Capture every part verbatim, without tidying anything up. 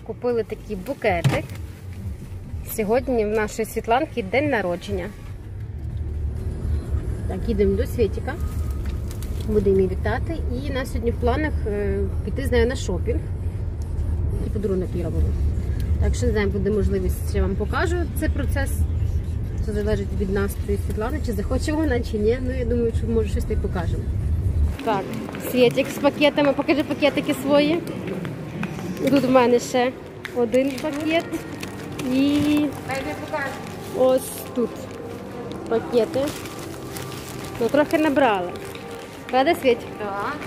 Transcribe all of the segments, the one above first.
Купили такий букетик. Сьогодні в нашої Світланки день народження. Так, їдемо до Світіка. Будемо її вітати. І у нас сьогодні в планах піти з нею на шопінг. І подарунок їй робимо. Так що, не знаю, буде можливість, я вам покажу цей процес. Це залежить від настрою Світлани, чи захоче вона, чи ні. Ну, я думаю, що може щось і покажемо. Так, Світік з пакетами. Покажи пакетики свої. Тут в мене ще один пакет. І ось тут пакети. Ну, трохи набрали. Правда, Світік? Так.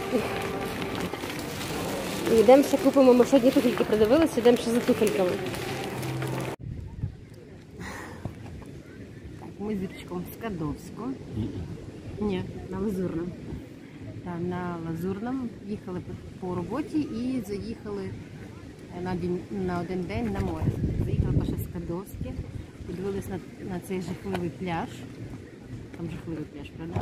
І йдемо ще купимо, ми сьогодні туфельки продивилися, йдемо ще за туфельками. Так, ми з Віточком з Кадовського. Ні, на Лазурному. Так, на Лазурному їхали по роботі і заїхали на один, на один день на море. Заїхали перше з Кадовське, подивилися на, на цей жахливий пляж. Там жахливий пляж, правда?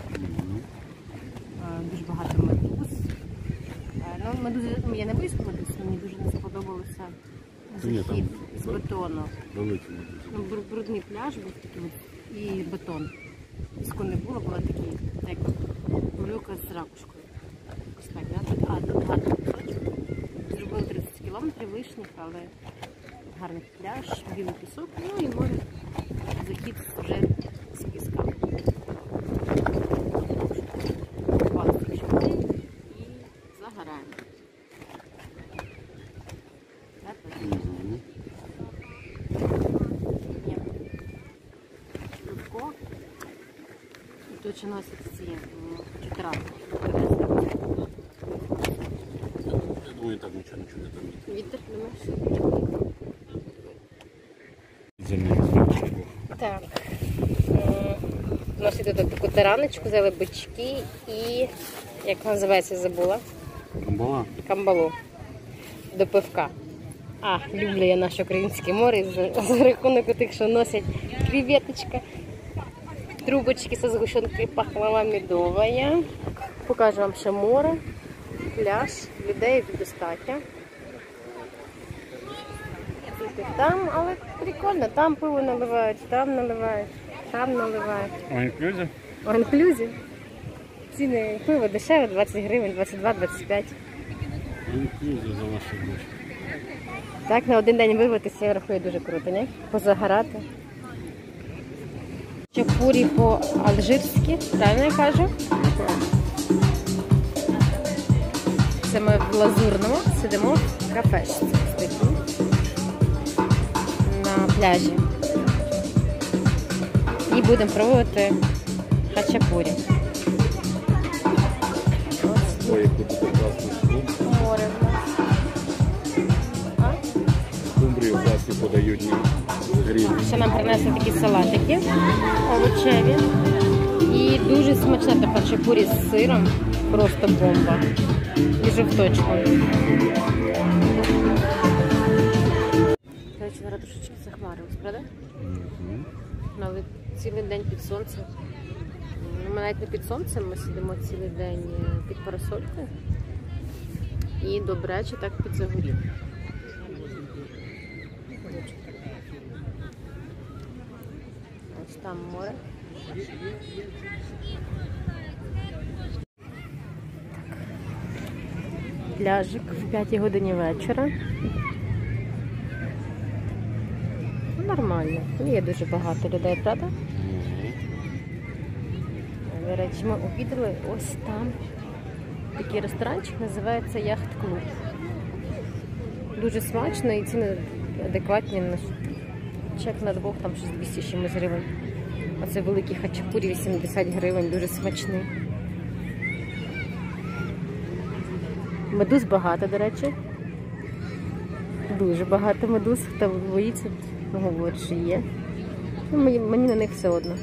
Дуже багато медуз. Ну, медузи, я не боюсь медуз, мені дуже не сподобалося захід з бетону. Ну, брудний пляж був такий і бетон. Піску не було, було такі, як малюка з ракушкою. Ось так, да? А, тут гарний пісочок. Зробили тридцять кілометрів лишніх, але гарний пляж, білий пісок, ну і море. Захід вже з піска. Загораємо. Легко. І точно носить ці чотири. Я думаю, так нічого не чути там. Вітер, думаєш? Так. У нас іде таку тараночку, взяли бички і, як називається, забула? Камбала. Камбалу. До пивка. А, люблю я наше українське море за, за рахунок тих, що носять креветочка, трубочки со згущенкою, пахлава медовая. Покажу вам ще море, пляж, людей достатньо. Там, але прикольно, там пиво наливають, там наливають, там наливають. All-inclusive? All-inclusive. Ціни пиво дешеве, двадцять гривень, двадцять два - двадцять п'ять. All-inclusive за ваші гроші. Так, на один день вивитися, я рахую, дуже круто, не? Позагорати. Чапурі по-алжирськи, правильно я кажу? Це ми в Лазурному сидимо в кафешці. На пляжі. І будемо пробувати хачапурі. Ой, який тут класний клуб. Море в нас. А? Скумбрію класні подають гріль. Ще нам принесли такі салатики овочеві. І дуже смачне та хачапурі з сиром. Просто бомба. І жовточком. Короче, зараз трошечки захмарилось, правда? Mm-hmm. Але цілий день під сонцем. Ми навіть не під сонцем, ми сидимо цілий день під парасолькою. І добряче так під загорів. Ось там море. Пляжик в п'ятій годині вечора. Нормально. Є дуже багато людей, правда? До речі, ми обідали ось там. Такий ресторанчик називається Яхт-клуб. Дуже смачно і ціни адекватні. Чек на двох, там щось двісті чимось гривень. Оце великий хачапурі, вісімдесят гривень, дуже смачний. Медуз багато, до речі. Дуже багато медуз. Хто боїться, говорить, що є. Ну, мені, мені на них все одно.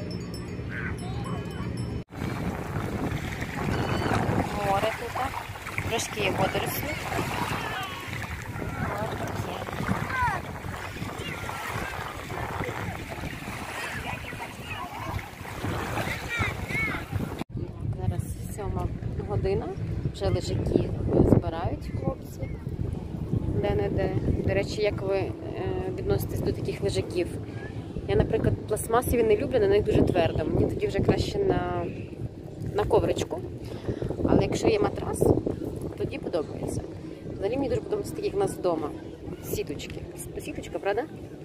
Море тут. Трошки є водорослі. Зараз сьома година. Вже лежаки збирають хлопці. Де-не-де. До речі, як ви е, відноситесь до таких лежаків? Я, наприклад, пластмасові не люблю, на них дуже твердо. Мені тоді вже краще на, на ковричку. Але якщо є матрас, тоді подобається. Взагалі мені дуже подобається такі, як у нас вдома. Сіточки. Сіточка, правда?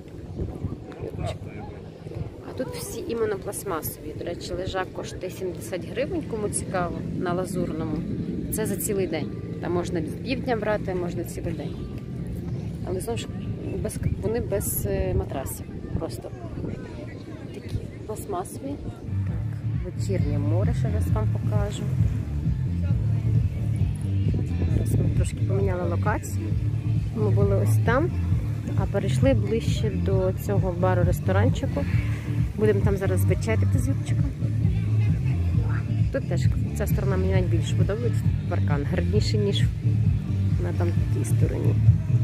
А тут всі іменно пластмасові. До речі, лежак коштує сімдесят гривень, кому цікаво, на лазурному. Це за цілий день. Там можна з півдня брати, можна цілий день. Але знову ж без, вони без матрасів. Просто такі пластмасові. Так, вечірнє море ще раз вам покажу. Зараз ми трошки поміняли локацію. Ми були ось там, а перейшли ближче до цього бару-ресторанчику. Будемо там зараз вечеряти з Юрчиком. Тут теж ця сторона мені навіть більше подобається. Паркан гарніший, ніж на там тій стороні.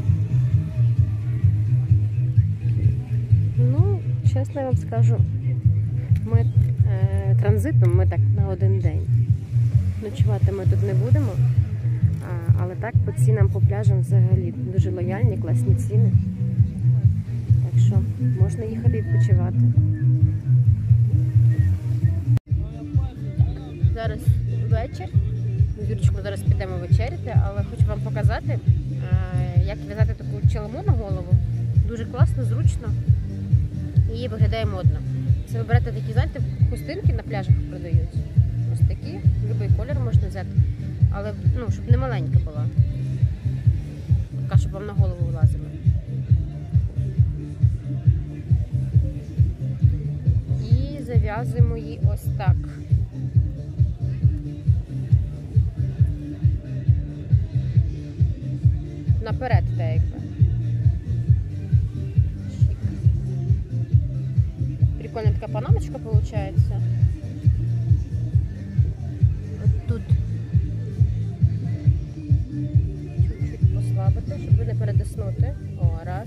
Ну, чесно я вам скажу, ми е, транзитом ми так на один день. Ночувати ми тут не будемо, а, але так по цінам по пляжам взагалі дуже лояльні, класні ціни. Так що можна їхати відпочивати. Зараз вечір. З Юрчиком зараз підемо вечеряти, але хочу вам показати, як в'язати таку чалму на голову. Дуже класно, зручно і виглядає модно. Це ви берете такі, знаєте, хустинки на пляжах продають. Ось такі, будь-який колір можна взяти, але ну, щоб не маленька була. Така, щоб вам на голову влазила. І зав'язуємо її ось так. Наперед, так якби. Шик. Прикольна така панамочка виходить. От тут чуть-чуть послабити, щоб не перетиснути. О, раз.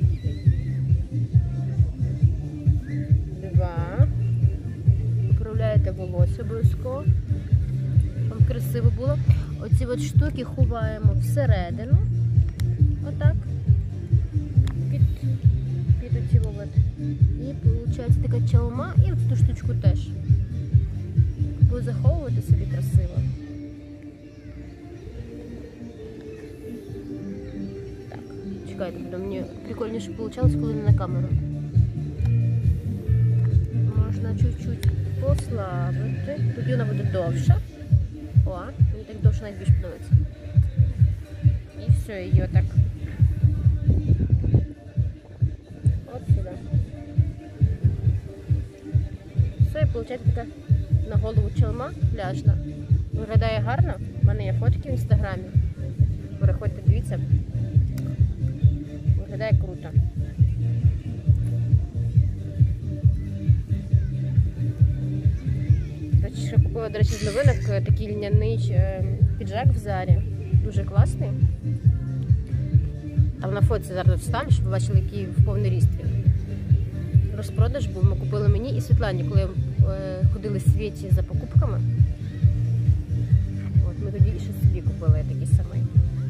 Два. Поправляєте волосся обов'язково. Щоб красиво було. Оці от штуки ховаємо всередину. Отак. Під, під оці вот. І виходить така чалма. І от цю штучку теж. Буде заховувати собі красиво. Так, чекайте, мені прикольніше вийшло, коли не на камеру. Можна чуть-чуть послабити. Тоді вона буде довша. О, мені так довше навіть більше подобається. І все, її отак. От сюди. Все, і виходить така на голову чалма пляжна. Виглядає гарно. У мене є фотки в інстаграмі. Переходьте, дивіться. Виглядає круто. Ще купила, до речі, з новинок такий льняний піджак в Зарі. Дуже класний. Там на фоці зараз вставлю, щоб ви бачили, який в повний ріст він. Розпродаж був, ми купили мені і Світлані, коли е, ходили в Світі за покупками. От, ми тоді ще собі купили такий самий.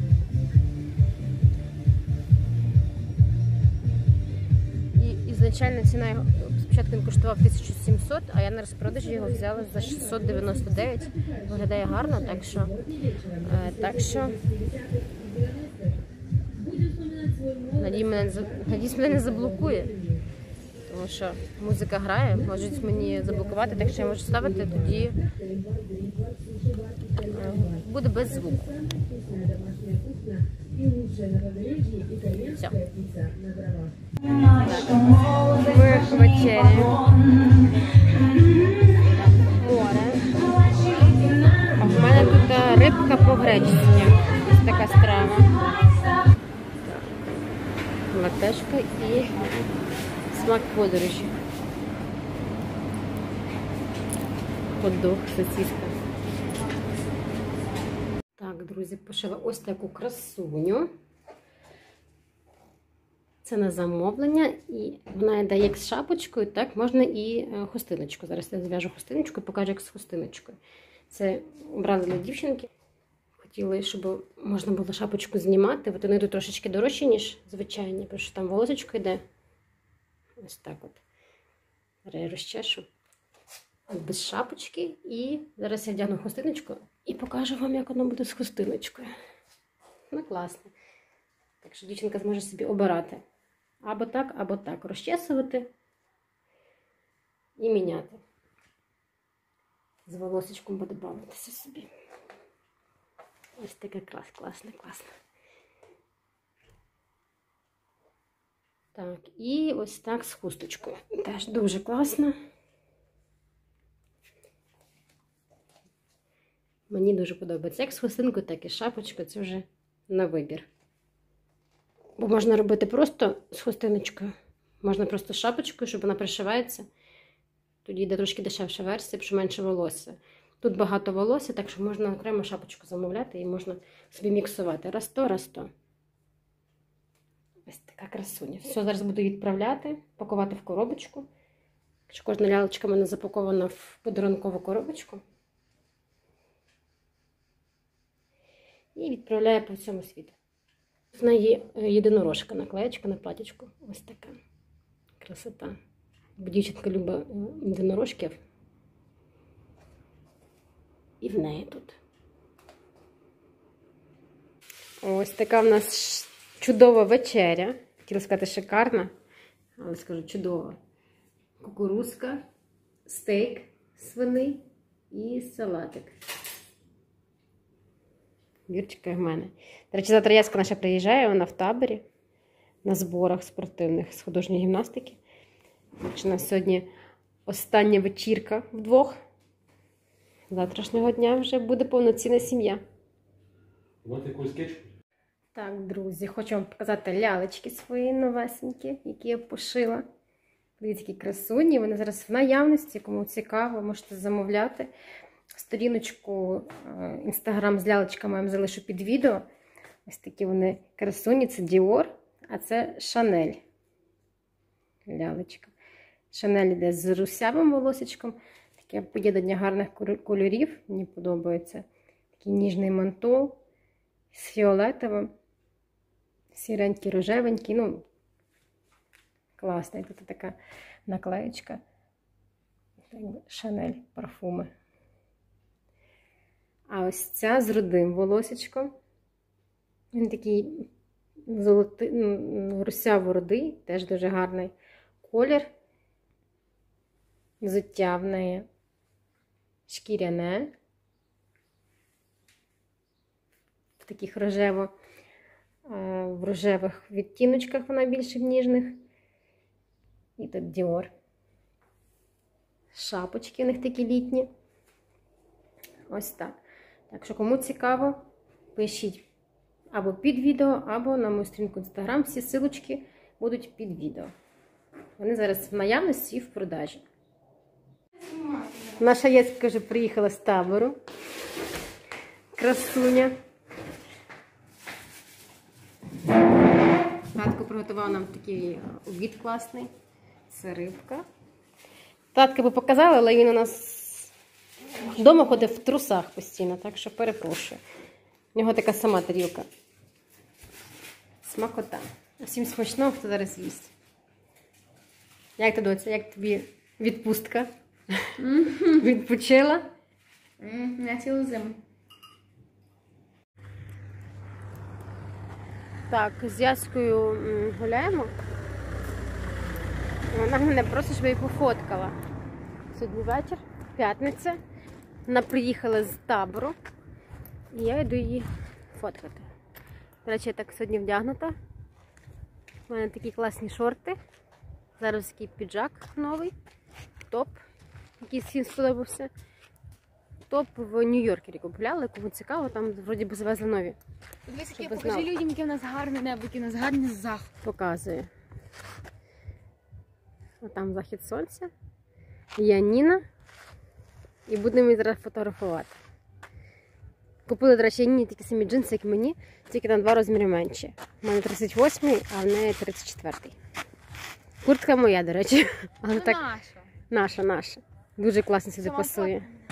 І ізначальна ціна його, спочатку він коштував тисячу сімсот, а я на розпродажі його взяла за шістсот дев'яносто дев'ять. Виглядає гарно, так що, е, так що надіюсь, мене, надіюсь, мене не заблокує, тому що музика грає, можуть мені заблокувати, так що я можу ставити, тоді е, буде без звуку. Все. Ми вечеряємо. Море. А в мене тут рибка по-гречці. Ось така страва. Латешка і смак подорожі. Хот-дог, сосиска. Так, друзі, пошила ось таку красуню. Це на замовлення, і вона йде як з шапочкою, так можна і хустиночку. Зараз я зв'яжу хустиночку і покажу, як з хустиночкою. Це обрала для дівчинки. хотіли, щоб можна було шапочку знімати. От вони тут трошечки дорожчі, ніж звичайні, тому що там волосечко йде. Ось так от. Зараз я розчешу. Без шапочки. І зараз я вдягну хустиночку і покажу вам, як воно буде з хустиночкою. Ну, класно. Так що дівчинка зможе собі обирати. Або так, або так. Розчесувати і міняти. З волосечком буде бавитися собі. Ось таке клас, класне, класне. Так, і ось так з хусточкою. Теж дуже класно. Мені дуже подобається. Як з хустинкою, так і з шапочкою. Це вже на вибір. Бо можна робити просто з хустиночкою. Можна просто з шапочкою, щоб вона пришивається. Тоді йде трошки дешевша версія, що менше волосся. Тут багато волосся, так що можна окремо шапочку замовляти і можна собі міксувати. Раз то, раз то. Ось така красуня. Все, зараз буду відправляти, пакувати в коробочку. Кожна лялечка в мене запакована в подарункову коробочку. І відправляю по всьому світу. В неї єдинорожка, наклеєчка на платічку. Ось така красота. Бо дівчинка любить єдинорожків. І в неї тут. Ось така в нас чудова вечеря. Хотіла сказати шикарна, але скажу чудова. Кукурузка, стейк свиний і салатик. Вірчика в мене. До речі, завтра Яська наша приїжджає, вона в таборі на зборах спортивних з художньої гімнастики. У нас сьогодні остання вечірка вдвох. З завтрашнього дня вже буде повноцінна сім'я. Вот якийсь скетч. Так, друзі, хочу вам показати лялечки свої новесенькі, які я пошила. Дивіться, які красуні. Вони зараз в наявності, кому цікаво, можете замовляти. Сторіночку інстаграм з лялечками я вам залишу під відео. Ось такі вони красуні. Це Dior, а це Chanel. Лялечка. Chanel йде з русявим волосечком. Таке поєднання гарних кольорів. Мені подобається. Такий ніжний мантол з фіолетовим. Сіренький, рожевенький. Ну, класний. Тут така наклеєчка. Chanel парфуми. А ось ця з рудим волосечком. Він такий золотий, русяво-рудий, теж дуже гарний колір. Взуття в неї шкіряне. В таких рожево, в рожевих відтіночках вона більше в ніжних. І тут Dior. Шапочки у них такі літні. Ось так. Так що, кому цікаво, пишіть або під відео, або на мою сторінку Instagram. Всі ссылочки будуть під відео. Вони зараз в наявності і в продажі. Наша Єська вже приїхала з табору. Красуня. Татко приготував нам такий обід класний. Це рибка. Татка би показала, але він у нас вдома ходить в трусах постійно, так що перепрошую. У нього така сама тарілка. Смакота. Всім смачного, хто зараз їсть. Як ти, доця? Як тобі відпустка? Mm-hmm. Відпочила? Mm, на цілу зиму. Так, з Яською гуляємо. Вона мене просить, щоб я її пофоткала. Сьогодні вечір, п'ятниця. Вона приїхала з табору. І я йду її фоткати. До речі, я так сьогодні вдягнута. У мене такі класні шорти. Зараз такий піджак новий. Топ, який всім сподобався. Топ в Нью-Йоркері купували, кому цікаво, там вроді би завезли нові. Дивись, які, покажи людям, яке в нас гарне небо, який у нас гарний захід. Показую. Там захід сонця. Я Ніна. І будемо її зараз фотографувати. Купили, до речі, Ніні такі самі джинси, як мені, тільки на два розміри менші. У мене тридцять восьмий, а в неї тридцять четвертий. Куртка моя, до речі. Але Ну, так, наша. наша, наша. Дуже класно сюди Сама пасує. фото.